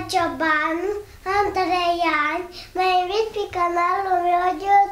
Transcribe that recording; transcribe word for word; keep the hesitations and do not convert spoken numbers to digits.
Ciobanu, am trei ani, mă invit pe canalul meu de